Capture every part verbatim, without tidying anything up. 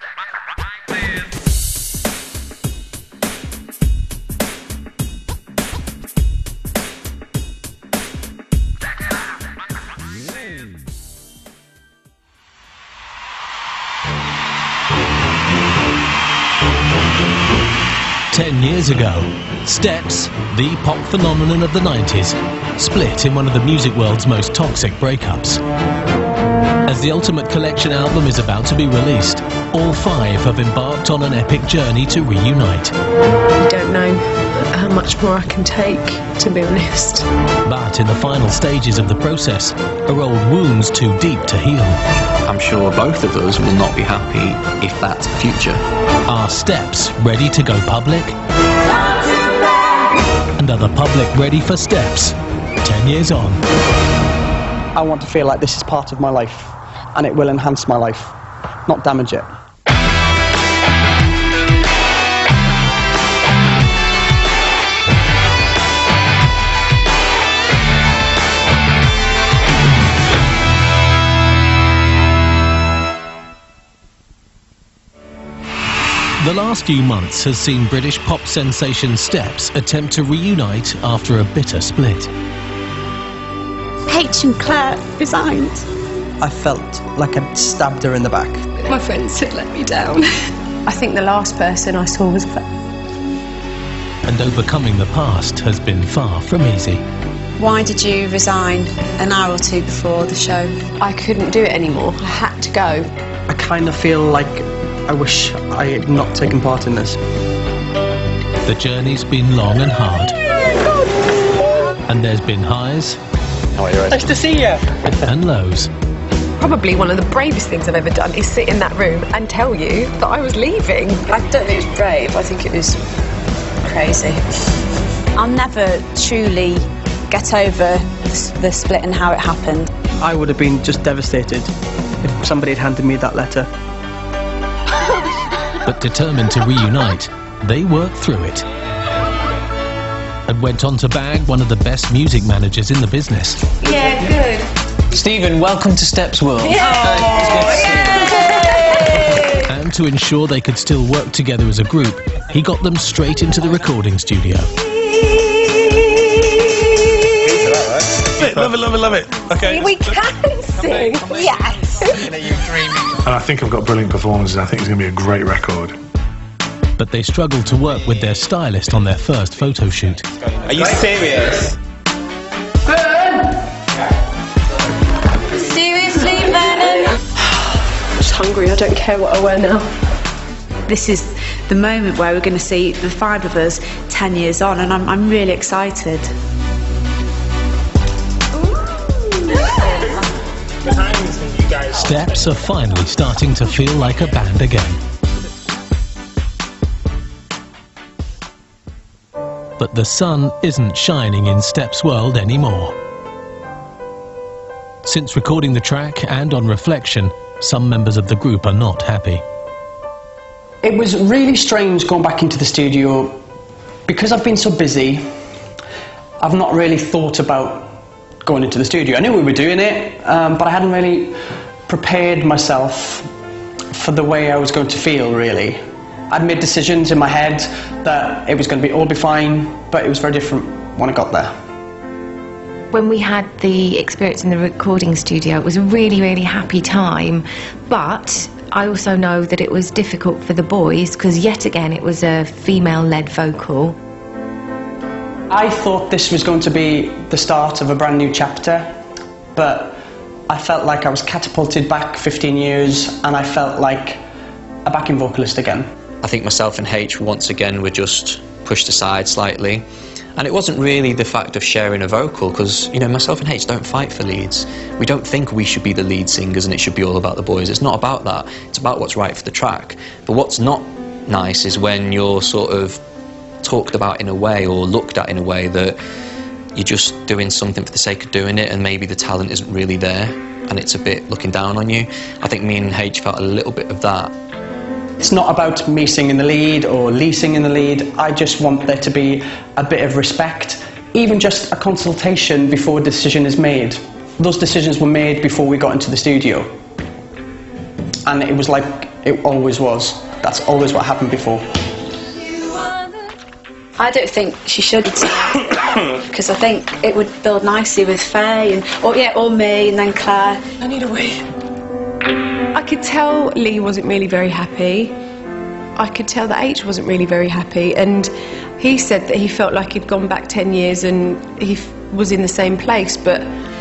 Ten years ago, Steps, the pop phenomenon of the nineties, split in one of the music world's most toxic breakups. As the Ultimate Collection album is about to be released, all five have embarked on an epic journey to reunite. I don't know how much more I can take, to be honest. But in the final stages of the process, are old wounds too deep to heal? I'm sure both of us will not be happy if that's the future. Are Steps ready to go public? And are the public ready for Steps? Ten years on. I want to feel like this is part of my life, and it will enhance my life, not damage it. The last few months has seen British pop sensation Steps attempt to reunite after a bitter split. H and Claire resigned. I felt like I'd stabbed her in the back. My friends had let me down. I think the last person I saw was Claire. And overcoming the past has been far from easy. Why did you resign an hour or two before the show? I couldn't do it anymore. I had to go. I kind of feel like I wish I had not taken part in this. The journey's been long and hard. And there's been highs. How are you? Nice to see you. And lows. Probably one of the bravest things I've ever done is sit in that room and tell you that I was leaving. I don't think it was brave, I think it was crazy. I'll never truly get over the split and how it happened. I would have been just devastated if somebody had handed me that letter. But determined to reunite, they worked through it. And went on to bag one of the best music managers in the business. Yeah, good. Stephen, welcome to Steps World. And to ensure they could still work together as a group, he got them straight into the recording studio. Love it, love it, love it. Okay. We can sing. Yes. And I think I've got brilliant performances. I think it's going to be a great record. But they struggled to work with their stylist on their first photo shoot. Are you serious? Seriously, Vernon? I'm just hungry. I don't care what I wear now. This is the moment where we're going to see the five of us ten years on, and I'm, I'm really excited. Steps are finally starting to feel like a band again. But the sun isn't shining in Steps World anymore. Since recording the track and on reflection, some members of the group are not happy. It was really strange going back into the studio. Because I've been so busy, I've not really thought about going into the studio. I knew we were doing it, um, but I hadn't really prepared myself for the way I was going to feel, really. I'd made decisions in my head that it was going to be all be fine, but it was very different when I got there. When we had the experience in the recording studio, it was a really, really happy time, but I also know that it was difficult for the boys because yet again it was a female-led vocal. I thought this was going to be the start of a brand new chapter, but I felt like I was catapulted back fifteen years and I felt like a backing vocalist again. I think myself and H once again were just pushed aside slightly. And it wasn't really the fact of sharing a vocal, because, you know, myself and H don't fight for leads. We don't think we should be the lead singers and it should be all about the boys. It's not about that. It's about what's right for the track. But what's not nice is when you're sort of talked about in a way or looked at in a way that you're just doing something for the sake of doing it and maybe the talent isn't really there and it's a bit looking down on you. I think me and H felt a little bit of that. It's not about me singing the lead or Lee singing the lead. I just want there to be a bit of respect, even just a consultation before a decision is made. Those decisions were made before we got into the studio. And it was like It always was. That's always what happened before. I don't think she should, because I think it would build nicely with Faye and, or yeah, or me, and then Claire. I need a wee. I could tell Lee wasn't really very happy. I could tell that H wasn't really very happy, and he said that he felt like he'd gone back ten years and he f was in the same place, but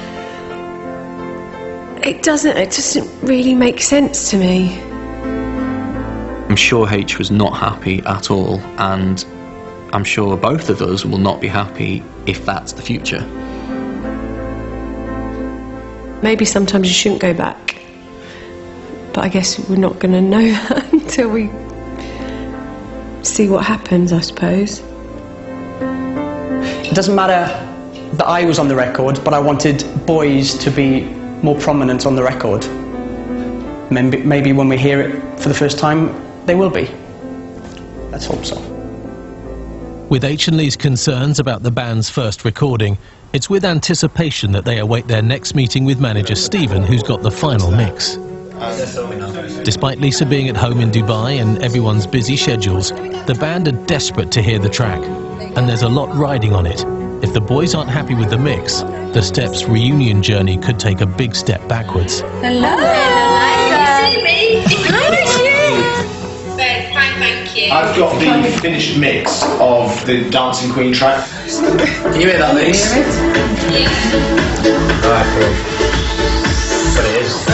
it doesn't, it doesn't really make sense to me. I'm sure H was not happy at all, and I'm sure both of us will not be happy if that's the future. Maybe sometimes you shouldn't go back, but I guess we're not going to know that until we see what happens, I suppose. It doesn't matter that I was on the record, but I wanted boys to be more prominent on the record. Maybe, maybe when we hear it for the first time, they will be. Let's hope so. With H and Lee's concerns about the band's first recording, it's with anticipation that they await their next meeting with manager Stephen, who's got the final mix. Despite Lisa being at home in Dubai and everyone's busy schedules, the band are desperate to hear the track, and there's a lot riding on it. If the boys aren't happy with the mix, the Steps reunion journey could take a big step backwards. Hello! Hello! You see me? How are you? Very fine, thank you. I've got the finished mix of the Dancing Queen track. Can you hear that, Lise? Yeah. Alright, cool. That's what it is.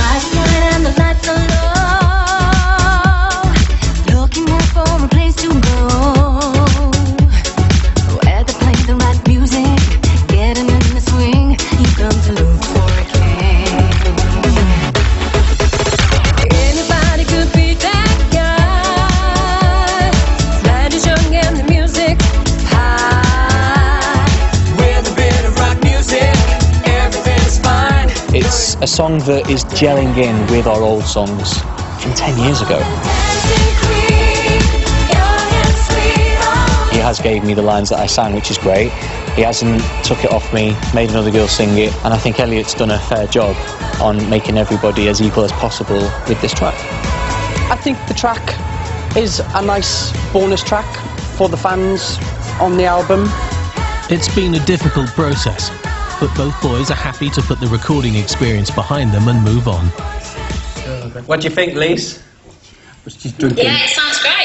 It's a song that is gelling in with our old songs from ten years ago. He has gave me the lines that I sang, which is great. He hasn't took it off me, made another girl sing it, and I think Elliot's done a fair job on making everybody as equal as possible with this track. I think the track is a nice bonus track for the fans on the album. It's been a difficult process, but both boys are happy to put the recording experience behind them and move on. What do you think, Lise? She's drinking. Yeah, it sounds great.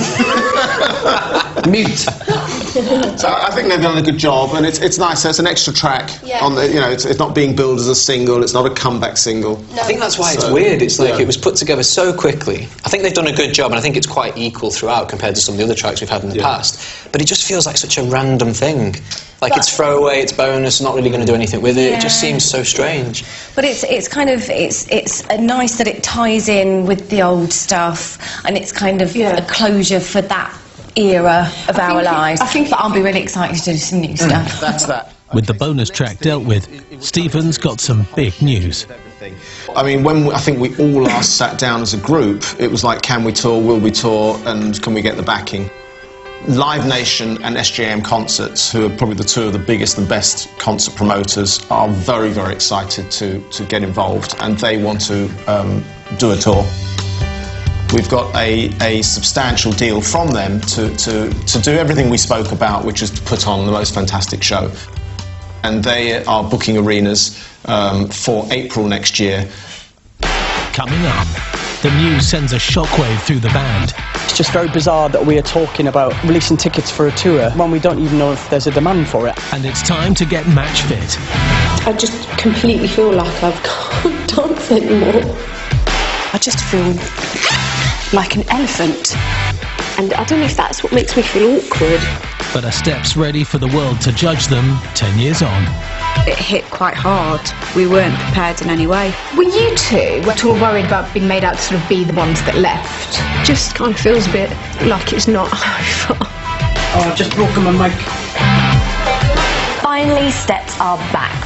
Mute. So I think they've done a good job, and it's it's nice. There's an extra track Yeah. on the. You know, it's, it's not being billed as a single. It's not a comeback single. I think that's why it's So, weird. It's like yeah. it was put together so quickly. I think they've done a good job, and I think it's quite equal throughout compared to some of the other tracks we've had in the Yeah. past. But it just feels like such a random thing. Like it's throwaway, it's bonus, not really going to do anything with it. Yeah. It just seems so strange. But it's it's kind of it's it's uh, nice that it ties in with the old stuff, and it's kind of Yeah. a closure for that era of our think it- lives. I think, but I'll be really excited to do some new stuff. That's that. With the bonus track dealt with, Stephen's got some big news. I mean, when we, I think we all last sat down as a group, it was like, can we tour, will we tour, and can we get the backing? Live Nation and S J M Concerts, who are probably the two of the biggest and best concert promoters, are very, very excited to, to get involved, and they want to um, do a tour. We've got a, a substantial deal from them to, to, to do everything we spoke about, which is to put on the most fantastic show. And they are booking arenas um, for April next year. Coming up, the news sends a shockwave through the band. It's just very bizarre that we are talking about releasing tickets for a tour when we don't even know if there's a demand for it. And it's time to get match fit. I just completely feel like I can't dance anymore. I just feel like an elephant. And I don't know if that's what makes me feel awkward. But are Steps ready for the world to judge them ten years on? It hit quite hard. We weren't prepared in any way. Were you two at all worried about being made out to sort of be the ones that left? Just kind of feels a bit like it's not over. Oh, I've just broken my mic. Finally, Steps are back.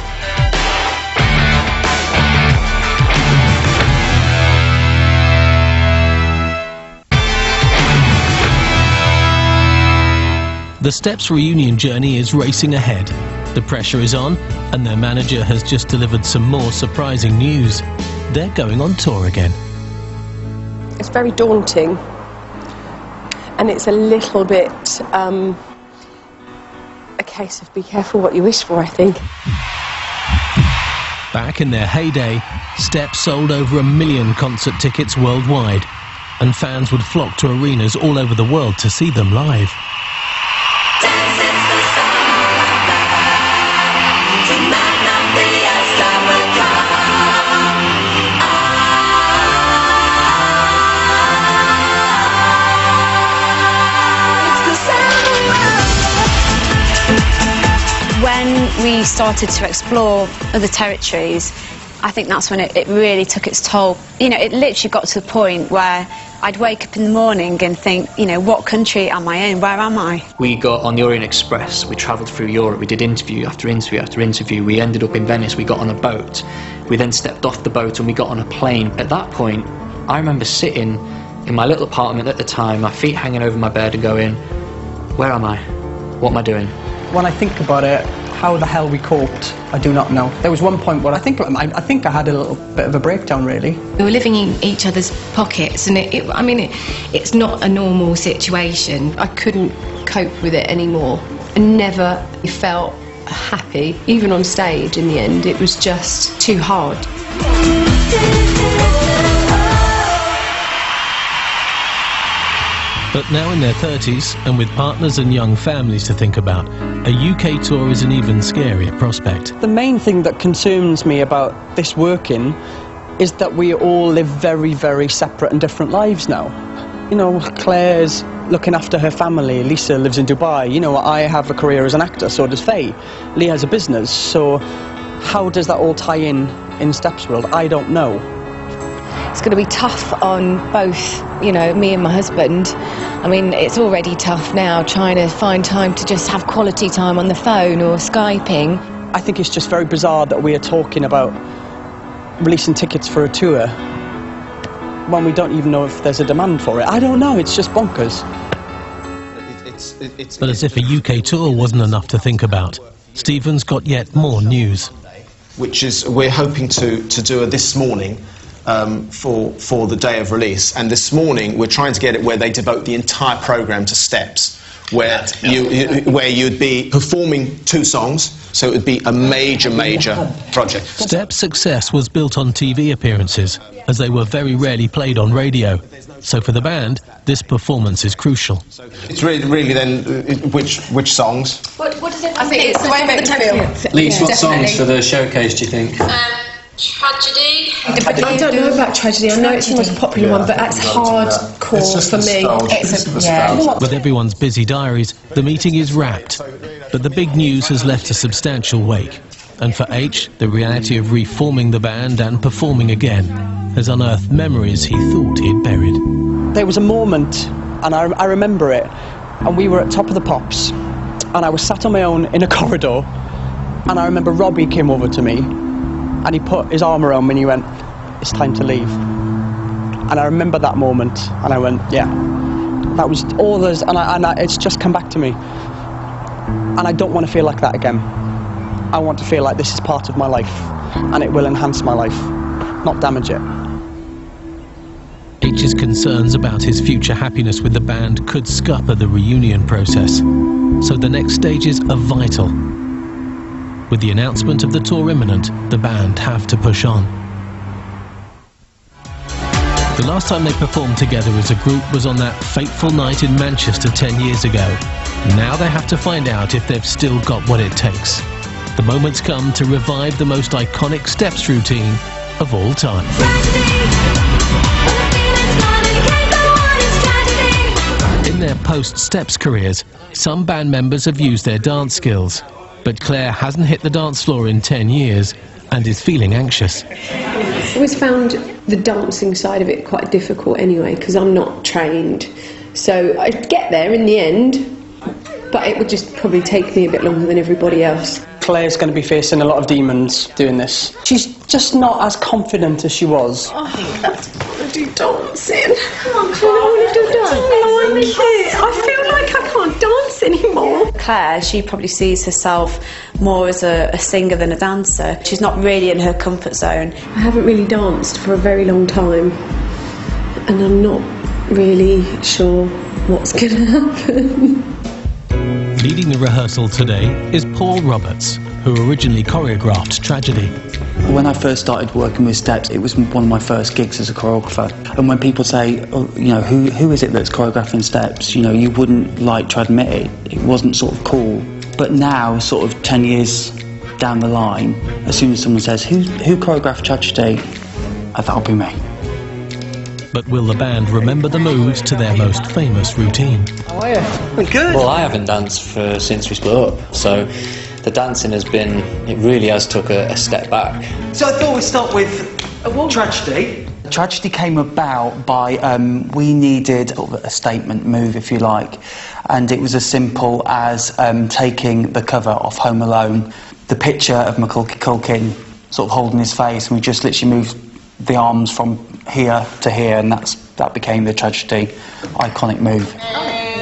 The Steps reunion journey is racing ahead. The pressure is on, and their manager has just delivered some more surprising news. They're going on tour again. It's very daunting, and it's a little bit um, a case of be careful what you wish for, I think. Back in their heyday, Steps sold over a million concert tickets worldwide, and fans would flock to arenas all over the world to see them live. When we started to explore other territories, I think that's when it, it really took its toll. You know, it literally got to the point where I'd wake up in the morning and think, you know, what country am I in? Where am I? We got on the Orient Express, we travelled through Europe, we did interview after interview after interview, we ended up in Venice, we got on a boat, we then stepped off the boat and we got on a plane. At that point, I remember sitting in my little apartment at the time, my feet hanging over my bed and going, where am I? What am I doing? When I think about it, how the hell we coped, I do not know. There was one point where I think I, I think I had a little bit of a breakdown, really. We were living in each other's pockets, and it, it, I mean, it, it's not a normal situation. I couldn't cope with it anymore. I never felt happy, even on stage in the end. It was just too hard. But now in their thirties, and with partners and young families to think about, a U K tour is an even scarier prospect. The main thing that concerns me about this working is that we all live very, very separate and different lives now. You know, Claire's looking after her family, Lisa lives in Dubai, you know, I have a career as an actor, so does Faye. Lee has a business, so how does that all tie in in Steps World? I don't know. It's going to be tough on both, you know, me and my husband. I mean, it's already tough now trying to find time to just have quality time on the phone or Skyping. I think it's just very bizarre that we are talking about releasing tickets for a tour when we don't even know if there's a demand for it. I don't know, it's just bonkers. It's, it's, it's, But as if a U K tour wasn't enough to think about, Stephen's got yet more news. Which is, we're hoping to, to do it this morning. Um, for, for the day of release, and this morning we're trying to get it where they devote the entire programme to Steps, where, you, you, where you'd be performing two songs, so it would be a major, major project. Steps' success was built on T V appearances, as they were very rarely played on radio. So for the band, this performance is crucial. It's really, really then, uh, which, which songs? What, what does it I think it's the way it makes me feel. Lise, what songs for the showcase do you think? Um, Tragedy. I don't know about Tragedy. I know it's the most popular one, but that's hardcore for me. It's a, yeah. With everyone's busy diaries, the meeting is wrapped. But the big news has left a substantial wake. And for H, the reality of reforming the band and performing again has unearthed memories he thought he'd buried. There was a moment, and I, I remember it, and we were at Top of the Pops, and I was sat on my own in a corridor, and I remember Robbie came over to me, and he put his arm around me and he went, it's time to leave. And I remember that moment, and I went, yeah. That was all there's, and, I, and I, it's just come back to me. And I don't want to feel like that again. I want to feel like this is part of my life, and it will enhance my life, not damage it. H's concerns about his future happiness with the band could scupper the reunion process. So the next stages are vital. With the announcement of the tour imminent, the band have to push on. The last time they performed together as a group was on that fateful night in Manchester ten years ago. Now they have to find out if they've still got what it takes. The moment's come to revive the most iconic Steps routine of all time. In their post-Steps careers, some band members have used their dance skills. But Claire hasn't hit the dance floor in ten years and is feeling anxious. I always found the dancing side of it quite difficult anyway, because I'm not trained. So I'd get there in the end, but it would just probably take me a bit longer than everybody else. Claire's going to be facing a lot of demons doing this. She's just not as confident as she was. I think that's want to do dancing. Come on, Claire. I want to do dancing. I feel like I can't dance anymore. Claire, she probably sees herself more as a, a singer than a dancer. She's not really in her comfort zone. I haven't really danced for a very long time. and I'm not really sure what's going to happen. Leading the rehearsal today is Paul Roberts, who originally choreographed Tragedy. When I first started working with Steps, it was one of my first gigs as a choreographer. And when people say, oh, you know, who, who is it that's choreographing Steps, you know, you wouldn't like to admit it. It wasn't sort of cool. But now, sort of ten years down the line, as soon as someone says, who, who choreographed Tragedy, I that'll be me. But will the band remember the moves to their most famous routine? How are you? Good. Well, I haven't danced for since we split up, so the dancing has been, it really has took a, a step back. So I thought we'd start with a Tragedy. Tragedy came about by, um, we needed sort of a statement move, if you like, and it was as simple as um, taking the cover off Home Alone, the picture of Macaulay Culkin sort of holding his face, and we just literally moved the arms from here to here, and that's that became the Tragedy iconic move. No,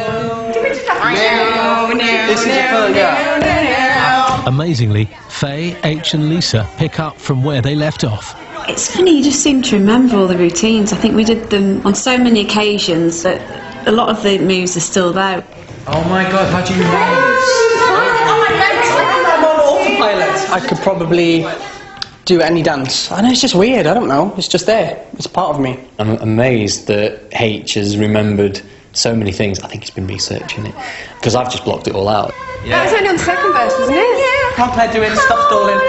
no, This is a fun, yeah. Amazingly, Faye, H and Lisa pick up from where they left off. It's funny, you just seem to remember all the routines. I think we did them on so many occasions that a lot of the moves are still there. Oh my God, how do you remember this? I'm on autopilot. I could probably do any dance. I know, it's just weird, I don't know. It's just there. It's part of me. I'm amazed that H has remembered so many things. I think he's been researching it, because I've just blocked it all out. Yeah. That was only on the second verse, wasn't it? Can't Claire do it? Stop stalling.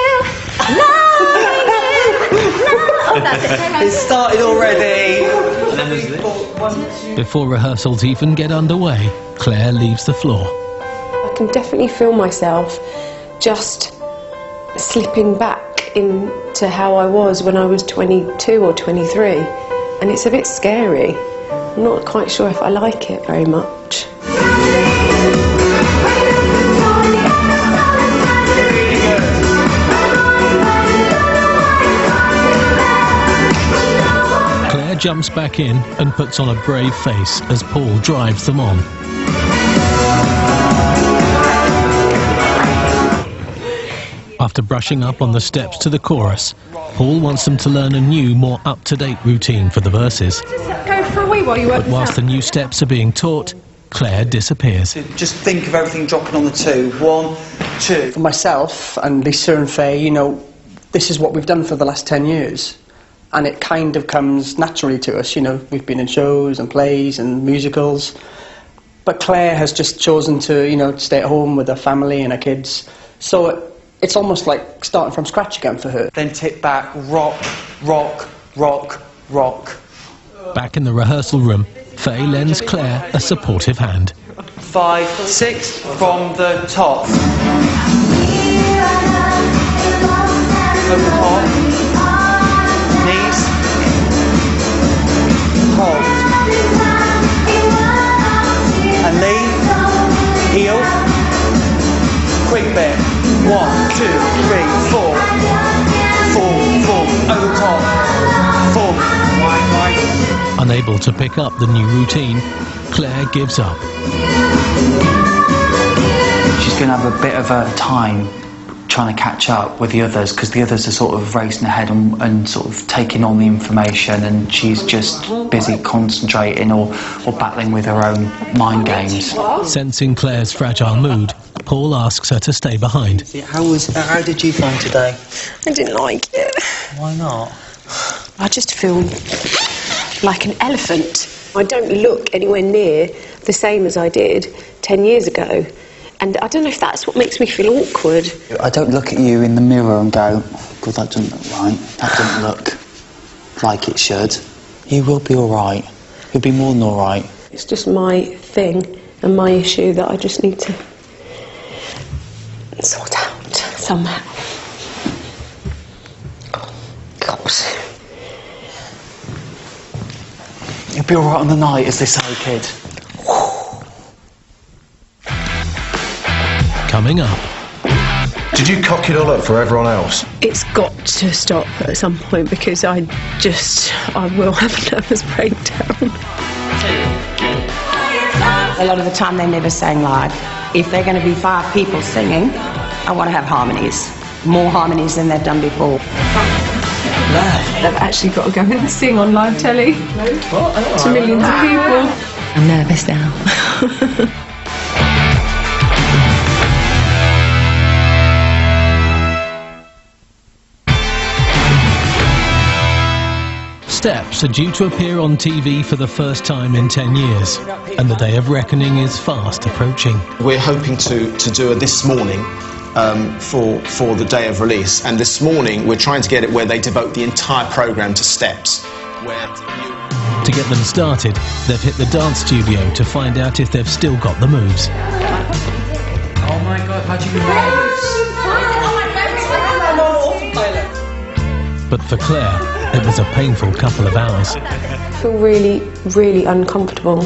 It started already. Before rehearsals even get underway, Claire leaves the floor. I can definitely feel myself just slipping back into how I was when I was twenty-two or twenty-three, and it's a bit scary. I'm not quite sure if I like it very much. Claire jumps back in and puts on a brave face as Paul drives them on. After brushing up on the steps to the chorus, Paul wants them to learn a new, more up-to-date routine for the verses. Go for a wee while you work But whilst the new steps are being taught, Claire disappears. Just think of everything dropping on the two. One, two. For myself and Lisa and Faye, you know, this is what we've done for the last ten years. And it kind of comes naturally to us, you know. We've been in shows and plays and musicals. But Claire has just chosen to, you know, stay at home with her family and her kids. So it, it's almost like starting from scratch again for her. Then tip back, rock, rock, rock, rock. Back in the rehearsal room, Faye lends Claire a supportive hand. Five, six, from the top. Over the top. Knees. Hold. And lean. Heel. Quick bit. One, two, three, four. Four, four. Over the top. Four. Wide, wide. Unable to pick up the new routine, Claire gives up. She's going to have a bit of a time trying to catch up with the others, because the others are sort of racing ahead and, and sort of taking on the information, and she's just busy concentrating or, or battling with her own mind games. Sensing Claire's fragile mood, Paul asks her to stay behind. How was? How did you find today? I didn't like it. Why not? I just feel like an elephant. I don't look anywhere near the same as I did ten years ago. And I don't know if that's what makes me feel awkward. I don't look at you in the mirror and go, God, that doesn't look right. That doesn't look like it should. You will be all right. You'll be more than all right. It's just my thing and my issue that I just need to sort out somehow. God. You'll be all right on the night, as they say, kid. Coming up. Did you cock it all up for everyone else? It's got to stop at some point, because I just, I will have a nervous breakdown. A lot of the time they never sang live. If they're going to be five people singing, I want to have harmonies. More harmonies than they've done before. They've actually got to go and sing on live telly to millions of people. I'm nervous now. Steps are due to appear on T V for the first time in ten years, and the day of reckoning is fast approaching. We're hoping to, to do it this morning um, for, for the day of release, and this morning we're trying to get it where they devote the entire programme to steps. Where To get them started, they've hit the dance studio to find out if they've still got the moves. Oh my God, how do you know? But for Claire, it was a painful couple of hours. I feel really, really uncomfortable.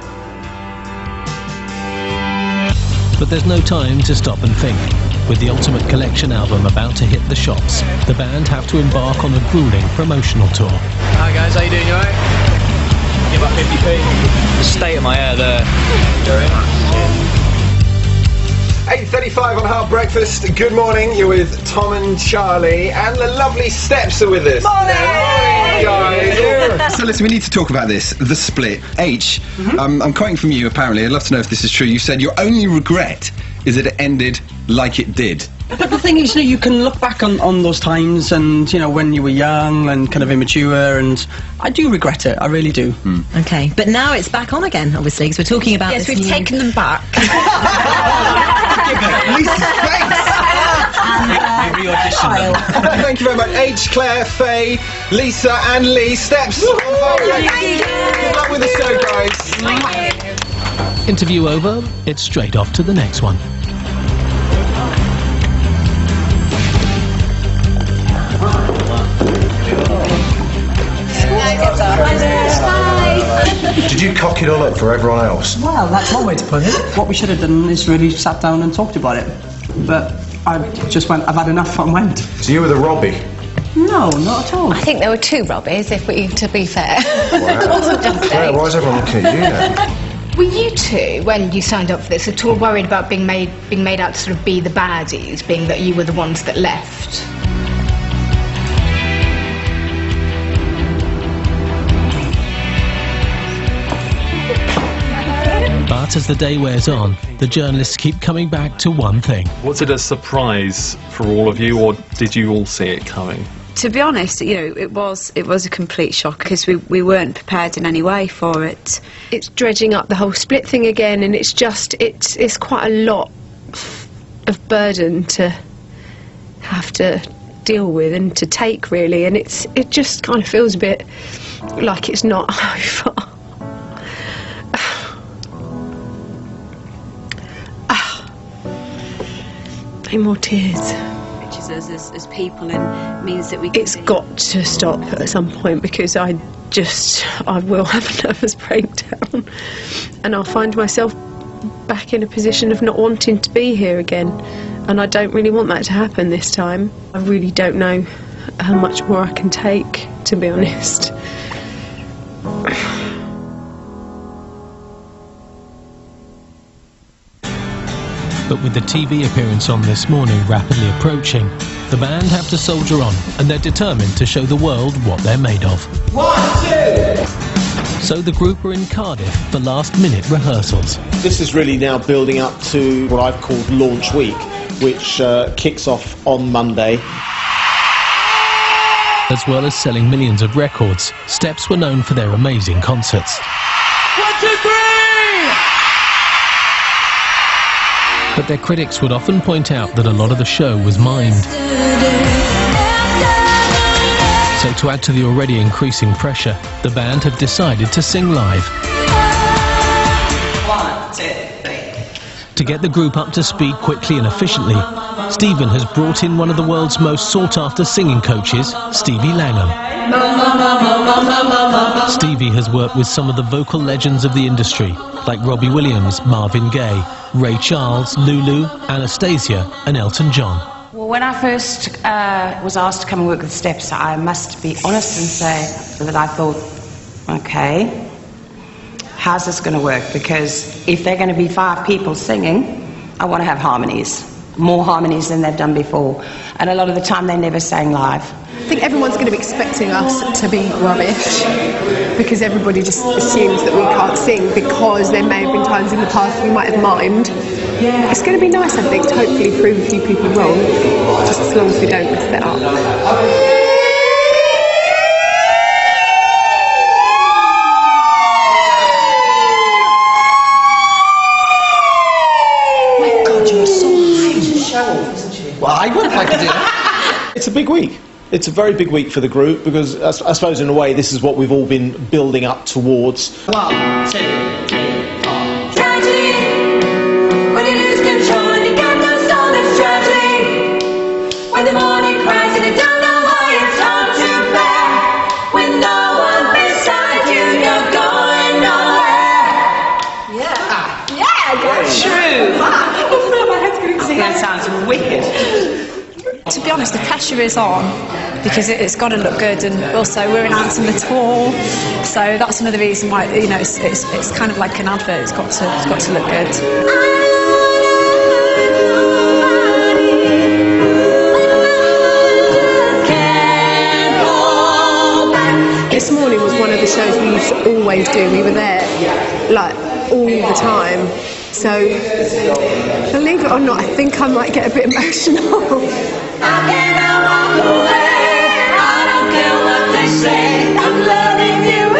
But there's no time to stop and think. With the Ultimate Collection album about to hit the shops, the band have to embark on a grueling promotional tour. Hi guys, how you doing, you alright? Give up fifty p. The state of my hair there. Very much. eight thirty-five on Hard Breakfast. Good morning, you're with Tom and Charlie, and the lovely Steps are with us. Morning! Morning, guys! So listen, we need to talk about this, the split. H, mm-hmm. um, I'm quoting from you apparently, I'd love to know if this is true. You said your only regret is that it ended like it did. But the thing is, you know, you can look back on, on those times and, you know, when you were young and kind of immature, and I do regret it, I really do. Mm. Okay, but now it's back on again, obviously, because we're talking about Yes, this we've new... taken them back. Thank you very much. H, Claire, Faye, Lisa and Lee. Steps. Oh, good luck with the show, guys. Thank you. Interview over, it's straight off to the next one. Did you cock it all up for everyone else? Well, that's one way to put it. What we should have done is really sat down and talked about it. But I just went, I've had enough, and went. So you were the Robbie? No, not at all. I think there were two Robbies, if we, to be fair. Wow. It wasn't just Claire, H. why is everyone looking at you now? Were you two, when you signed up for this, at all worried about being made being made out to sort of be the baddies, being that you were the ones that left? But as the day wears on, the journalists keep coming back to one thing. Was it a surprise for all of you, or did you all see it coming? To be honest, you know, it was it was a complete shock because we, we weren't prepared in any way for it. It's dredging up the whole split thing again, and it's just, it's, it's quite a lot of burden to have to deal with and to take, really, and it's it just kind of feels a bit like it's not over. No more tears. As, as, as people, and means that we can It's got to stop at some point, because I just I will have a nervous breakdown, and I'll find myself back in a position of not wanting to be here again, and I don't really want that to happen this time. I really don't know how much more I can take, to be honest. But with the T V appearance on this morning rapidly approaching, the band have to soldier on, and they're determined to show the world what they're made of. One, two! So the group are in Cardiff for last-minute rehearsals. This is really now building up to what I've called Launch Week, which uh, kicks off on Monday. As well as selling millions of records, Steps were known for their amazing concerts. One, two, three! But their critics would often point out that a lot of the show was mimed. So to add to the already increasing pressure, the band have decided to sing live. One, two, three. To get the group up to speed quickly and efficiently, Stephen has brought in one of the world's most sought-after singing coaches, Stevie Langham. Stevie has worked with some of the vocal legends of the industry, like Robbie Williams, Marvin Gaye, Ray Charles, Lulu, Anastasia and Elton John. Well, when I first uh, was asked to come and work with Steps, I must be honest and say that I thought, okay, how's this going to work? Because if they're going to be five people singing, I want to have harmonies, more harmonies than they've done before. And a lot of the time they never sang live. think everyone's going to be expecting us to be rubbish because everybody just assumes that we can't sing because there may have been times in the past we might have mimed. It's going to be nice, I think, to hopefully prove a few people wrong, just as long as we don't mess it up. Well, I would like to do that. It's a big week. It's a very big week for the group because I, I suppose in a way this is what we've all been building up towards. One, two, three, four. Tragedy. When you lose control and you got no soul, that's tragedy. When the morning cries and you don't know why it's hard to bear. When no one beside you, you're going nowhere. Yeah. Yeah, that's true. My head's getting sick. That sounds wicked. To be honest, the pressure is on because it, it's got to look good, and also we're announcing the tour, so that's another reason why, you know, it's, it's, it's kind of like an advert. It's got to it's got to look good. This morning was one of the shows we used to always do. We were there like all the time. So, believe it or not, I think I might get a bit emotional. How can I walk away? I don't care what they say. I'm loving you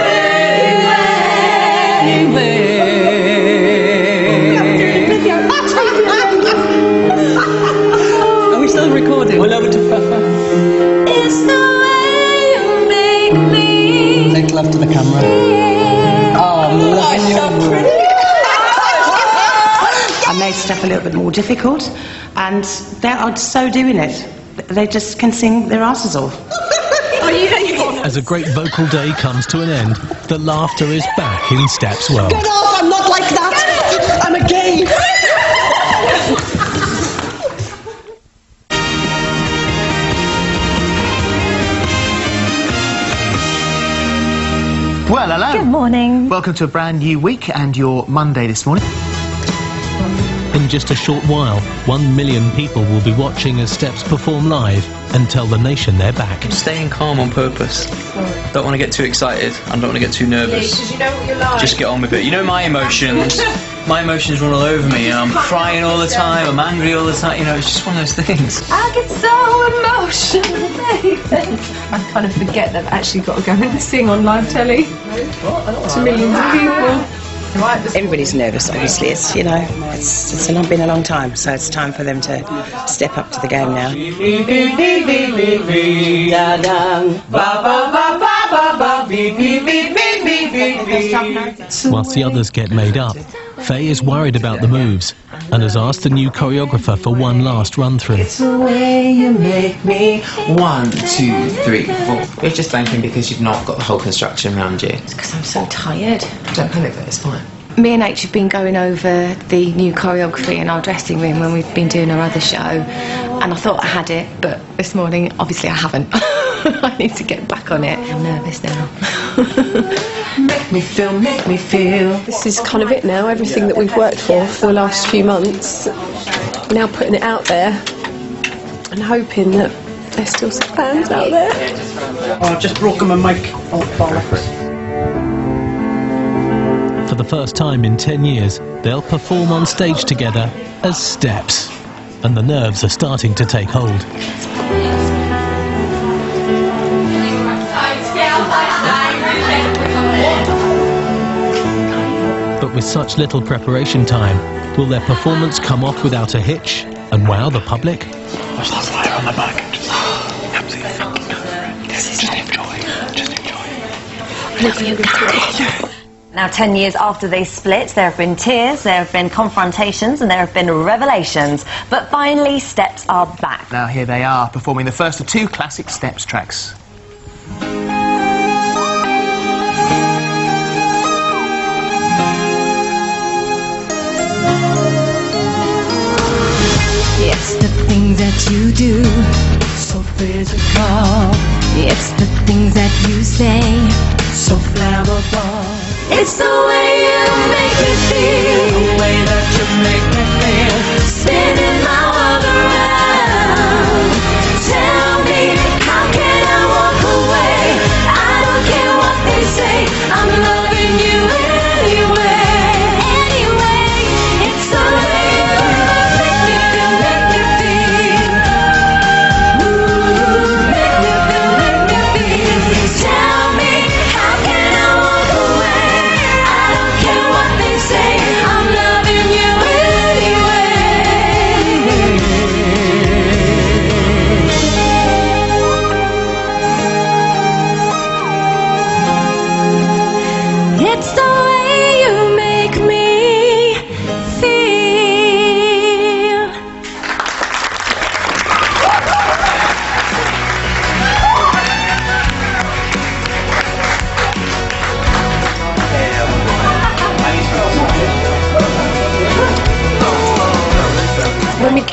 anyway. Are we still recording? We'll over to It's the way you make me. Make love to the camera. Oh, I'm loving you. So pretty. I made stuff a little bit more difficult, and they are so doing it. They just can sing their asses off. As a great vocal day comes to an end, the laughter is back in Steps World. Get off! I'm not like that! I'm a gay! Well, hello. Good morning. Welcome to a brand new week and your Monday this morning. In just a short while, one million people will be watching as Steps perform live and tell the nation they're back. I'm staying calm on purpose. Don't want to get too excited. I don't want to get too nervous. Because you know what you're like. Just get on with it. You know my emotions. My emotions run all over me. I'm crying all the time. I'm angry all the time. You know, it's just one of those things. I get so emotional, baby. I kind of forget that I've actually got to go and sing on live telly to millions of people. Everybody's nervous, obviously. It's, you know, it's, it's not been a long time, so it's time for them to step up to the game now. Whilst the others get made up, Faye is worried about the moves and has asked the new choreographer for one last run-through. It's the way you make me. One, two, three, four. You're just thinking because you've not got the whole construction around you. It's because I'm so tired. Don't panic, though, it's fine. Me and H have been going over the new choreography in our dressing room when we've been doing our other show, and I thought I had it, but this morning, obviously I haven't. I need to get back on it. I'm nervous now. Make me feel, make me feel. This is kind of it now, everything that we've worked for for the last few months. We're now putting it out there and hoping that there's still some fans out there. Oh, I've just broken my mic. Oh, bollocks. For the first time in ten years, they'll perform on stage together as Steps, and the nerves are starting to take hold. But with such little preparation time, will their performance come off without a hitch and wow the public? What's that fire on the back? Just absolutely fucking go for it. Just enjoy. Just enjoy. Love you guys. Now, ten years after they split, there have been tears, there have been confrontations, and there have been revelations. But finally, Steps are back. Now here they are, performing the first of two classic Steps tracks. It's the things that you do, so physical. It's the things that you say, so flammable. It's the way you make me feel, the way that you make me feel, spinning my world around. Tell me, how can I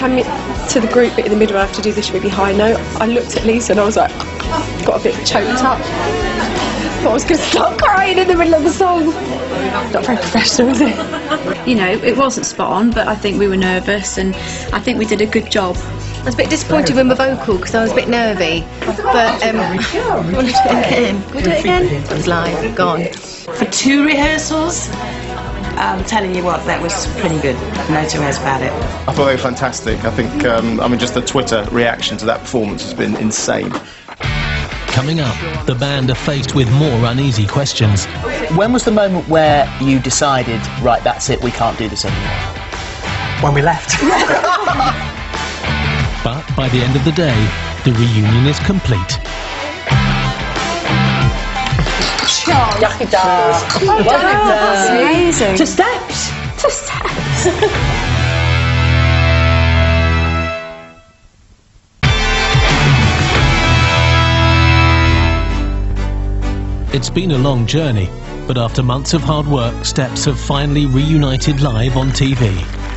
came to the group bit in the middle, I have to do this really high note. I looked at Lisa and I was like, got a bit choked up. I was going to start crying in the middle of the song. Not very professional, is it? You know, it wasn't spot on, but I think we were nervous and I think we did a good job. I was a bit disappointed with my vocal because I was a bit nervy, but um, I want to do it again. We'll do it again. It was live, gone. For two rehearsals, I'm telling you what, that was pretty good. No two ways about it. I thought they were fantastic. I think, um, I mean, just the Twitter reaction to that performance has been insane. Coming up, the band are faced with more uneasy questions. When was the moment where you decided, right, that's it, we can't do this anymore? When we left. But by the end of the day, the reunion is complete. Well done. Amazing. To steps. To steps. It's been a long journey, but after months of hard work, Steps have finally reunited live on T V.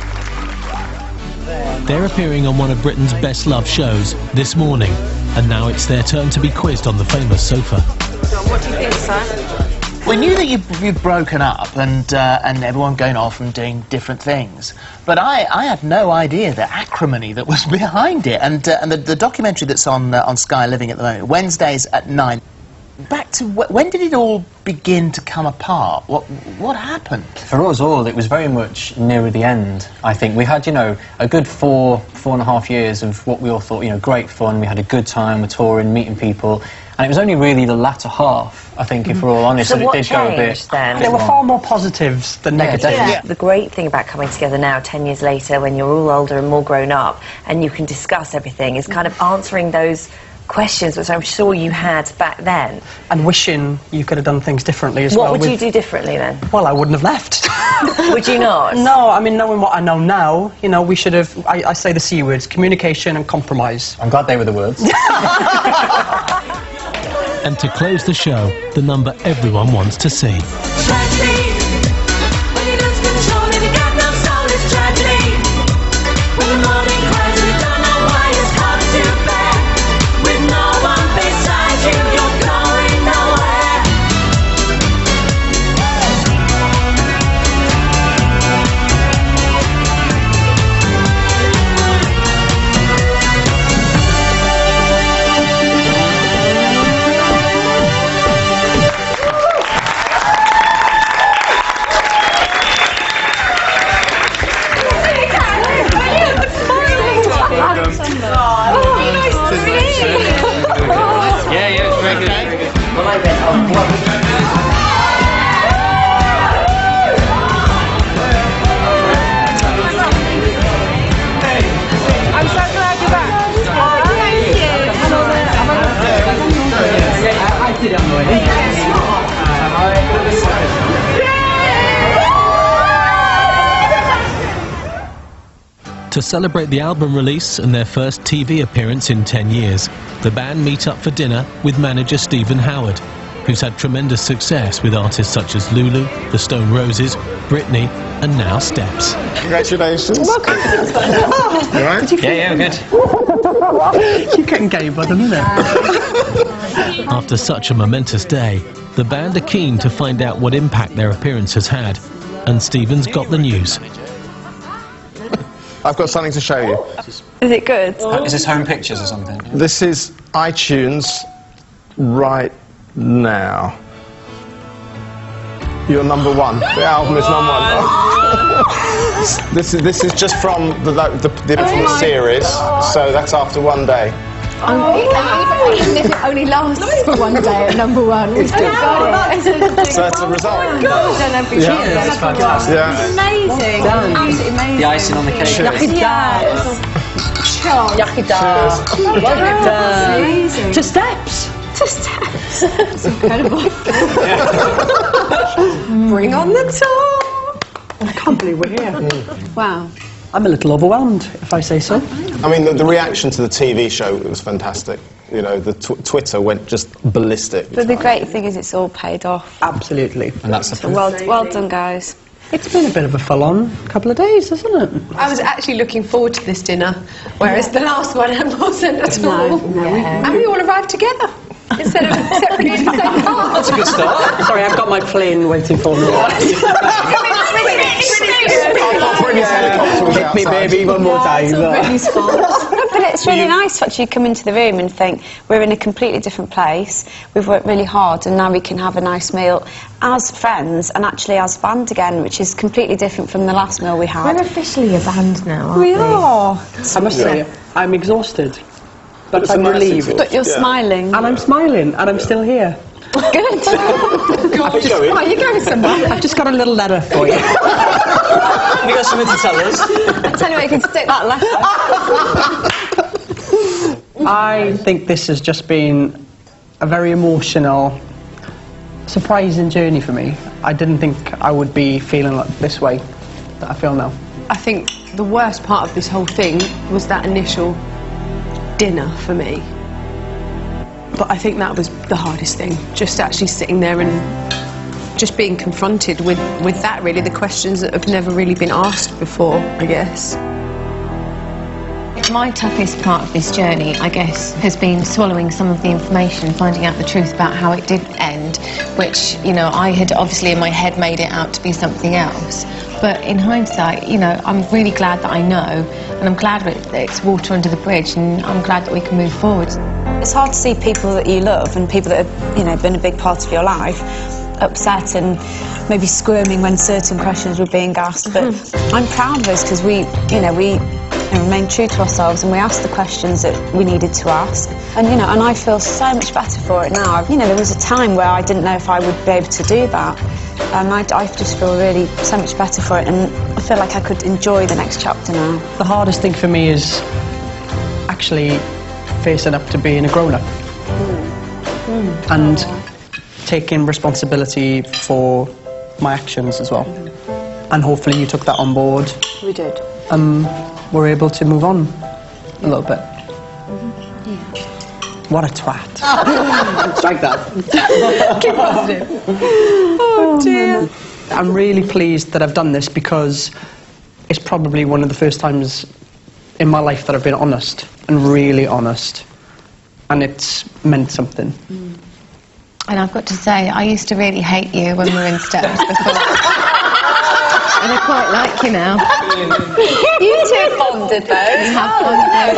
They're appearing on one of Britain's best-loved shows this morning, and now it's their turn to be quizzed on the famous sofa. What do you think, sir? We knew that you'd, you'd broken up and uh, and everyone going off and doing different things, but I, I had no idea the acrimony that was behind it. And uh, and the, the documentary that's on uh, on Sky Living at the moment, Wednesdays at nine. Back to wh when did it all begin to come apart? What what happened? For us all, it was very much nearer the end. I think we had, you know, a good four four and a half years of what we all thought, you know, great fun. We had a good time, we're touring, meeting people, and it was only really the latter half, I think, if we're all honest, So that it what did go a bit. changed then? There were far more positives than negatives. Yeah. The great thing about coming together now, ten years later, when you're all older and more grown up, and you can discuss everything, is kind of answering those questions which I'm sure you had back then. And wishing you could have done things differently as What well. would with- you do differently then? Well, I wouldn't have left. Would you not? No, I mean, knowing what I know now, you know, we should have, I, I say the C words, communication and compromise. I'm glad they were the words. And to close the show, the number everyone wants to see. Tragedy. When you lose control and you got no soul, it's tragedy. When the morning cries and you don't know why it's hard to bear. With no one beside you, you're going nowhere. Yeah, yeah, it's very good. Very good. Well, I went on. I'm so glad you're back. Oh, thank you. I did it on the way. To celebrate the album release and their first T V appearance in ten years, the band meet up for dinner with manager Stephen Howard, who's had tremendous success with artists such as Lulu, the Stone Roses, Britney, and now Steps. Congratulations. Welcome. You all right? Yeah, yeah, good. You're getting gay, bud, isn't it? After such a momentous day, the band are keen to find out what impact their appearance has had, and Stephen's got the news. I've got something to show you. Is it good? Is this home pictures or something? This is iTunes right now. You're number one. The album is number one. this is this is just from the the, the, from the series, so that's after one day. Oh, even if it only lasts for one day at number one, we've still got it. So that's a result. Oh my God, done every Yeah. year. That's fantastic. Yeah. Amazing. Absolutely amazing. The icing on the cake. Cheers. Yes. Amazing. To Steps. To Steps. It's incredible. Bring on the tour. I can't believe we're here. Wow. I'm a little overwhelmed, if I say so. I mean, the, the reaction to the T V show was fantastic. You know, the tw Twitter went just ballistic. But the great thing is it's all paid off. Absolutely. And that's the So well, well done, guys. It's been a bit of a full-on couple of days, hasn't it? I was actually looking forward to this dinner, whereas the last one I wasn't at all. no, And we all arrived together instead of separately in the same car. That's a good start. Sorry, I've got my plane waiting for me. Hit me, baby, one more time. But it's really nice to actually come into the room and think we're in a completely different place, we've worked really hard, and now we can have a nice meal as friends and actually as a band again, which is completely different from the last meal we had. We're officially a band now, aren't We we? are. I must say, I'm exhausted. But It's a I'm nice relieved. exhaust- But you're Yeah. smiling. And I'm smiling, and I'm still here. Good. I've just, going? Why are you going somewhere? I've just got a little letter for you. You got something to tell us? Tell you what, you can stick that letter. I think this has just been a very emotional, surprising journey for me. I didn't think I would be feeling like this way that I feel now. I think the worst part of this whole thing was that initial dinner for me. But I think that was the hardest thing, just actually sitting there and just being confronted with, with that, really, the questions that have never really been asked before, I guess. My toughest part of this journey, I guess, has been swallowing some of the information, finding out the truth about how it did end, which, you know, I had obviously in my head made it out to be something else. But in hindsight, you know, I'm really glad that I know, and I'm glad that it's water under the bridge, and I'm glad that we can move forward. It's hard to see people that you love and people that have, you know, been a big part of your life upset and maybe squirming when certain questions were being asked. But I'm proud of us because we, you know, we remained true to ourselves and we asked the questions that we needed to ask. And, you know, and I feel so much better for it now. You know, there was a time where I didn't know if I would be able to do that. And I, I just feel really so much better for it, and I feel like I could enjoy the next chapter now. The hardest thing for me is actually facing up to being a grown-up Mm. and taking responsibility for my actions as well. And hopefully you took that on board. We did. Um, we're able to move on a little bit. What a twat. Like that. Keep positive. Oh dear. I'm really pleased that I've done this because it's probably one of the first times in my life that I've been honest, and really honest. And it's meant something. And I've got to say, I used to really hate you when we were in Steps before. And I quite like you now. You two have bonded though. We have bonded.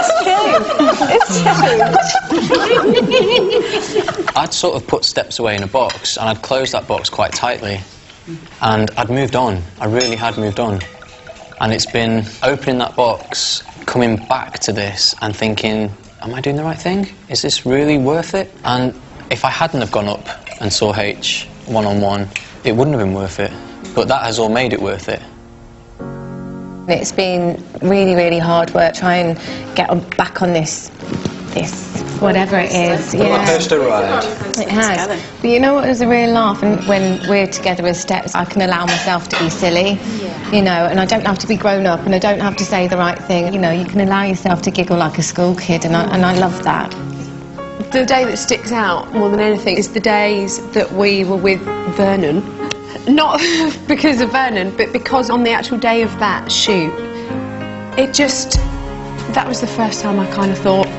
It's true. It's true. I'd sort of put Steps away in a box, and I'd closed that box quite tightly. And I'd moved on. I really had moved on. And it's been opening that box, coming back to this and thinking, am I doing the right thing? Is this really worth it? And if I hadn't have gone up and saw H one-on-one, it wouldn't have been worth it. But that has all made it worth it. It's been really, really hard work trying to get on, back on this, this, whatever it is. The roller coaster ride. It has. But you know what was a real laugh? And when we're together as Steps, I can allow myself to be silly, you know, and I don't have to be grown up, and I don't have to say the right thing. You know, you can allow yourself to giggle like a school kid, and I, and I love that. The day that sticks out more than anything is the days that we were with Vernon. Not because of Vernon, but because on the actual day of that shoot, it just, that was the first time I kind of thought,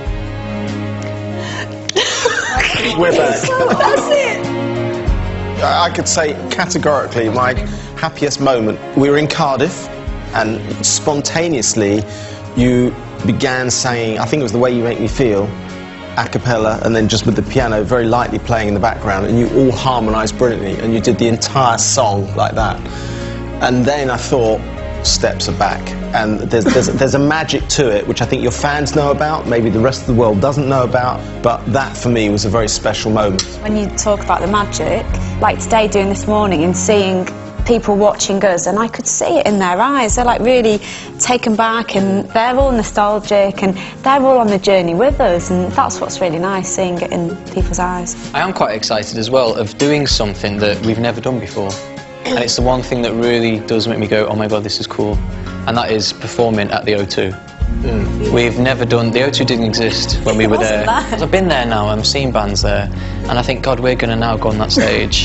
We're back. that's it. I I could say categorically my happiest moment. We were in Cardiff, and spontaneously you began saying, I think it was The Way You Make Me Feel, a cappella, and then just with the piano very lightly playing in the background, and you all harmonised brilliantly, and you did the entire song like that. And then I thought, Steps are back, and there's, there's, there's a magic to it which I think your fans know about, maybe the rest of the world doesn't know about, but that for me was a very special moment. When you talk about the magic, like today doing this morning and seeing people watching us, and I could see it in their eyes. They're like really taken back, and they're all nostalgic, and they're all on the journey with us, and that's what's really nice, seeing it in people's eyes. I am quite excited as well of doing something that we've never done before. And it's the one thing that really does make me go, oh my god, this is cool. And that is performing at the O two. Mm. We've never done, the O two didn't exist when we were there. I've been there now, I've seen bands there, and I think, God, we're going to now go on that stage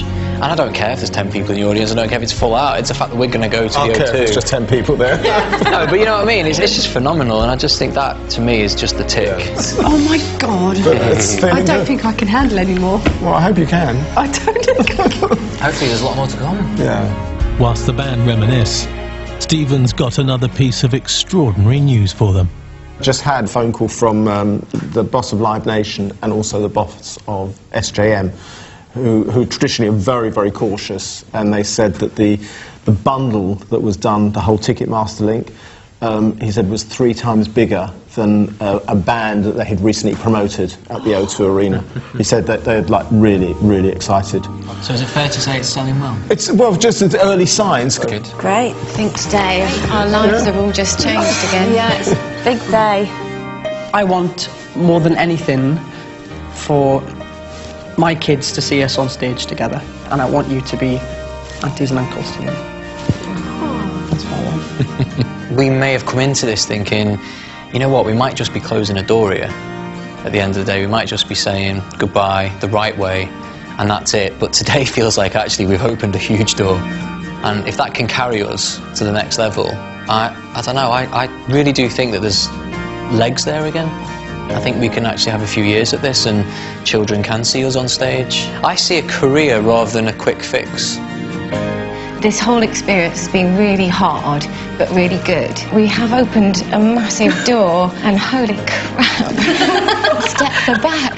And I don't care if there's ten people in the audience, I don't care if it's full out, it's the fact that we're going to go to I the don't O two. care if it's just ten people there. No, but you know what I mean, it's, it's just phenomenal, and I just think that, to me, is just the tick. Oh my God. I don't think I can handle any more. Well, I hope you can. I don't think I can. Hopefully there's a lot more to come. Yeah. Whilst the band reminisce, Stephen's got another piece of extraordinary news for them. Just had a phone call from um, the boss of Live Nation and also the boss of S J M, who, who traditionally are very, very cautious, and they said that the, the bundle that was done, the whole Ticketmaster link, um, he said was three times bigger than uh, a band that they had recently promoted at the O two Arena. He said that they're like really, really excited. So is it fair to say it's selling well? It's, well, just the early signs. Good. Great. Thanks, Dave. Our lives have all just changed again. Yeah, it's a big day. I want, more than anything, for my kids to see us on stage together, and I want you to be aunties and uncles to them. That's what I want. We may have come into this thinking, you know what, we might just be closing a door here. At the end of the day, we might just be saying goodbye the right way, and that's it. But today feels like actually we've opened a huge door. And if that can carry us to the next level, I, I don't know, I, I really do think that there's legs there again. I think we can actually have a few years at this and children can see us on stage. I see a career rather than a quick fix. This whole experience has been really hard, but really good. We have opened a massive door, and holy crap, steps are back.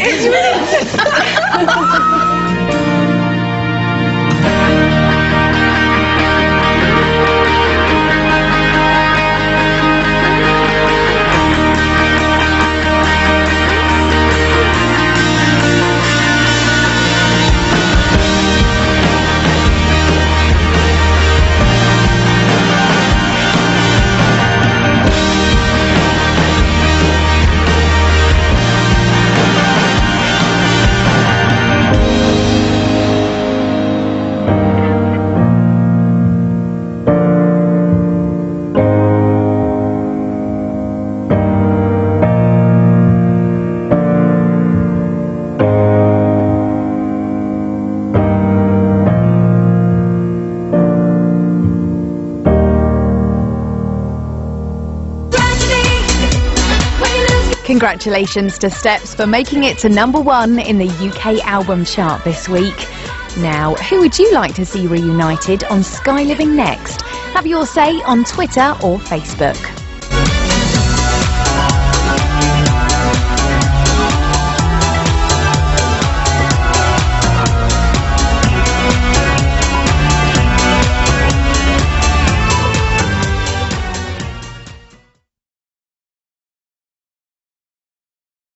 Congratulations to Steps for making it to number one in the U K album chart this week. Now, who would you like to see reunited on Sky Living next? Have your say on Twitter or Facebook.